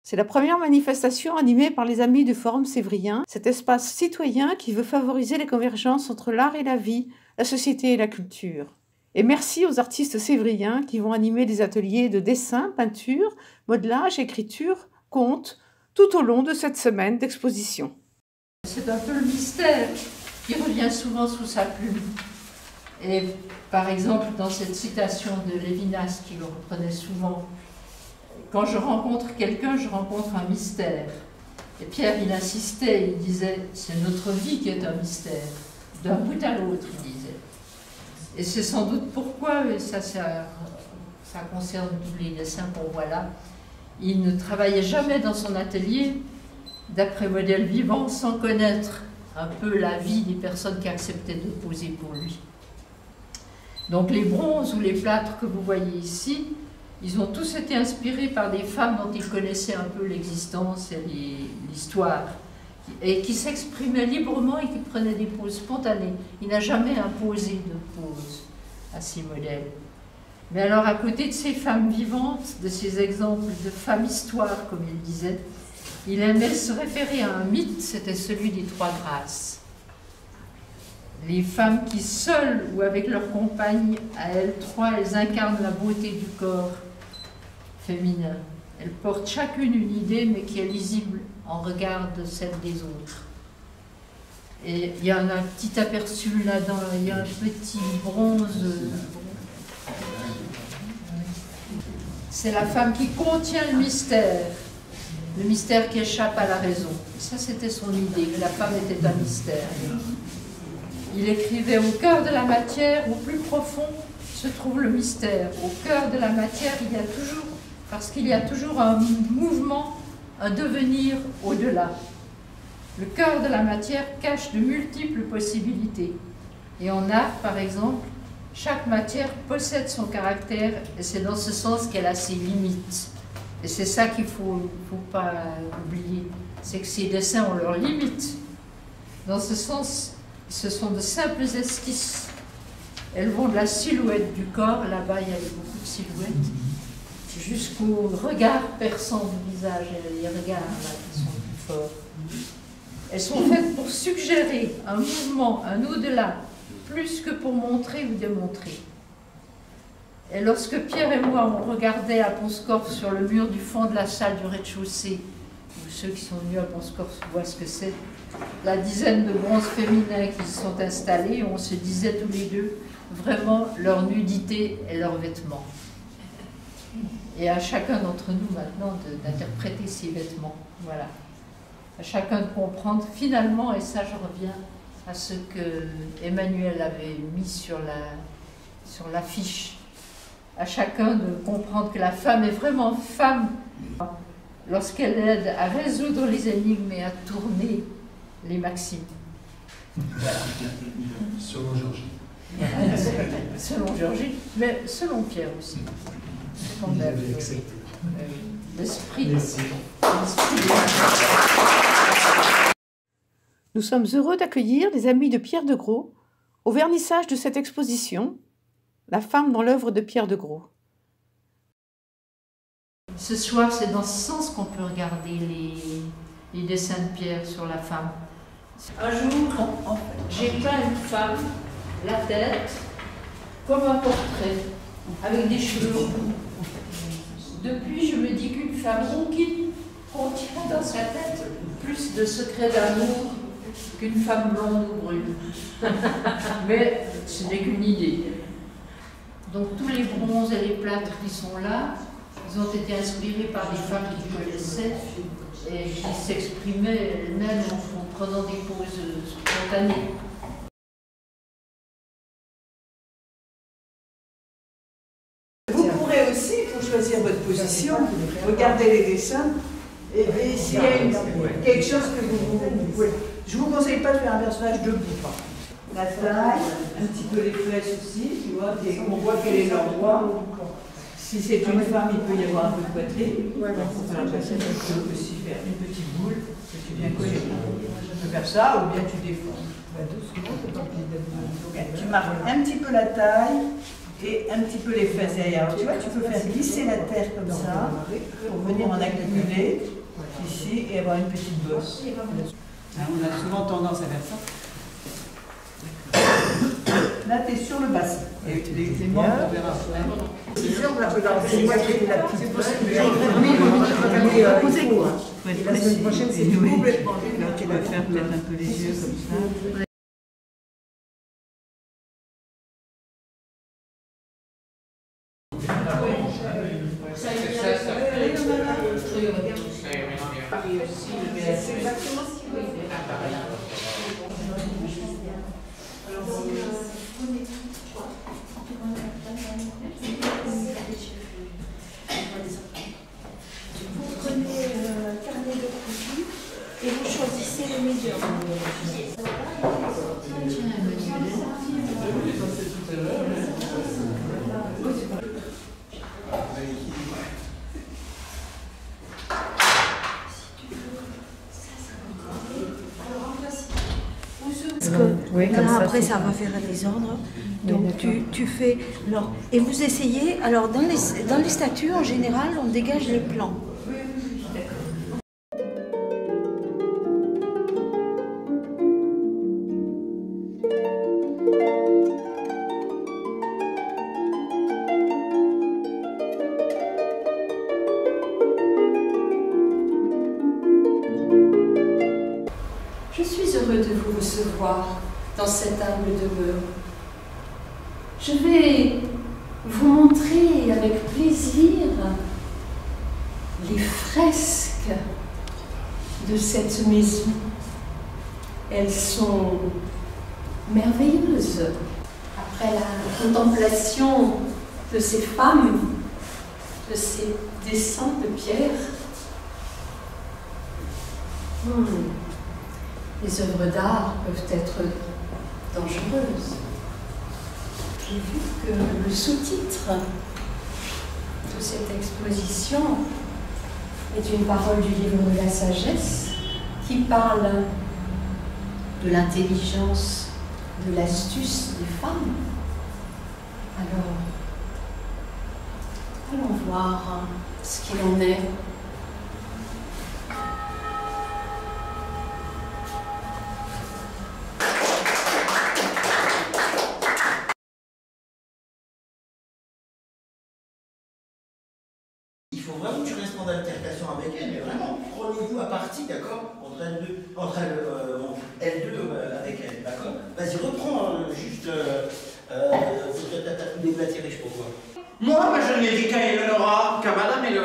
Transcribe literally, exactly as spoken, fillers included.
C'est la première manifestation animée par les Amis du Forum Sévrien, cet espace citoyen qui veut favoriser les convergences entre l'art et la vie, la société et la culture. Et merci aux artistes sévriens qui vont animer des ateliers de dessin, peinture, modelage, écriture, conte, tout au long de cette semaine d'exposition. C'est un peu le mystère qui revient souvent sous sa plume. Et par exemple, dans cette citation de Lévinas qui le reprenait souvent, quand je rencontre quelqu'un, je rencontre un mystère. Et Pierre, il insistait, il disait, c'est notre vie qui est un mystère, d'un bout à l'autre, il disait. Et c'est sans doute pourquoi, et ça, ça, ça concerne tous les dessins qu'on voit là, il ne travaillait jamais dans son atelier d'après modèle vivant sans connaître un peu la vie des personnes qui acceptaient de poser pour lui. Donc les bronzes ou les plâtres que vous voyez ici, ils ont tous été inspirés par des femmes dont ils connaissaient un peu l'existence et l'histoire, et qui s'exprimaient librement et qui prenaient des poses spontanées. Il n'a jamais imposé de pose à ces modèles. Mais alors, à côté de ces femmes vivantes, de ces exemples de femmes histoires, comme il disait, il aimait se référer à un mythe, c'était celui des Trois Grâces. Les femmes qui, seules ou avec leurs compagnes, à elles trois, elles incarnent la beauté du corps féminin. Elles portent chacune une idée, mais qui est lisible en regard de celle des autres. Et il y a un, un petit aperçu là-dedans, il y a un petit bronze. C'est la femme qui contient le mystère, le mystère qui échappe à la raison. Ça, c'était son idée, que la femme était un mystère. Il écrivait « Au cœur de la matière, au plus profond, se trouve le mystère. Au cœur de la matière, il y a toujours, parce qu'il y a toujours un mouvement, un devenir au-delà. Le cœur de la matière cache de multiples possibilités. Et en art, par exemple, chaque matière possède son caractère, et c'est dans ce sens qu'elle a ses limites. Et c'est ça qu'il ne faut, faut pas oublier, c'est que ces dessins ont leurs limites. Dans ce sens, ce sont de simples esquisses. Elles vont de la silhouette du corps, là-bas il y a beaucoup de silhouettes, jusqu'au regard perçant du visage, et les regards là qui sont plus forts. Elles sont faites pour suggérer un mouvement, un au-delà, plus que pour montrer ou démontrer. Et lorsque Pierre et moi, on regardait à Pont-Scorff sur le mur du fond de la salle du rez-de-chaussée, où ceux qui sont venus à Pont-Scorff voient ce que c'est, la dizaine de bronzes féminins qui se sont installés, on se disait tous les deux vraiment leur nudité et leurs vêtements. Et à chacun d'entre nous maintenant d'interpréter ces vêtements. Voilà. À chacun de comprendre finalement, et ça je reviens à ce que Emmanuel avait mis sur la, sur l'affiche, à chacun de comprendre que la femme est vraiment femme lorsqu'elle aide à résoudre les énigmes et à tourner les maximes. Voilà. Selon Georgie. Selon Georgie, mais selon Pierre aussi. Il avait accepté. L'esprit. Nous sommes heureux d'accueillir les Amis de Pierre de Gros au vernissage de cette exposition, La femme dans l'œuvre de Pierre de Gros. Ce soir, c'est dans ce sens qu'on peut regarder les, les dessins de Pierre sur la femme. Un jour, j'ai peint une femme, la tête, comme un portrait, avec des cheveux roux. Depuis, je me dis qu'une femme rouquine contient dans sa tête plus de secrets d'amour qu'une femme blonde ou brune. Mais ce n'est qu'une idée. Donc tous les bronzes et les plâtres qui sont là, ils ont été inspirés par des femmes qu'ils connaissaient et qui s'exprimaient elles-mêmes en prenant des poses spontanées. Vous pourrez aussi, pour choisir votre position, regarder les dessins et, et s'il y a une, quelque chose que vous, vous pouvez. Je ne vous conseille pas de faire un personnage debout. La taille, un petit peu les fesses aussi, tu vois, on voit quel est l'endroit. Si c'est une femme, il peut y avoir un peu de poitrine. On peut aussi faire une petite boule que tu viens coller. Tu peux faire ça ou bien tu défends. Tu marques un petit peu la taille. et un petit peu les fesses derrière. Alors tu vois, tu peux faire glisser la terre comme ça pour venir en accumuler ici et avoir une petite bosse. Hein, on a souvent tendance à faire ça. Là, tu es sur le bassin. Et les, les membres, on verra après. C'est moi qui ai la petite bosse. La semaine prochaine, c'est complètement. Là, tu vas faire peut-être un peu les yeux comme ça. C'est exactement ce qu'il veut faire. Vous prenez un carnet de produits et vous choisissez le meilleur. Parce que oui, là, ça, après, ça va faire un désordre. Donc, tu, tu fais. Alors, et vous essayez. Alors, dans les, dans les statues, en général, on dégage les plans. Je suis heureux de vous recevoir dans cette humble demeure. Je vais vous montrer avec plaisir les fresques de cette maison. Elles sont merveilleuses. Après la contemplation de ces femmes, de ces dessins de pierre, hmm. les œuvres d'art peuvent être dangereuses. J'ai vu que le sous-titre de cette exposition est une parole du livre de la sagesse qui parle de l'intelligence, de l'astuce des femmes. Alors, allons voir ce qu'il en est. Il faut vraiment que tu restes en altercation avec elle, mais vraiment, prenez-vous à partie, d'accord, entre L deux, entre L, euh, L deux euh, avec elle, d'accord. Vas-y, reprends euh, juste, euh, euh, t'as tout déblatéré, je sais pas quoi. Moi, bah, je n'ai dit qu'à Eleonora, qu'à Madame Eleonora.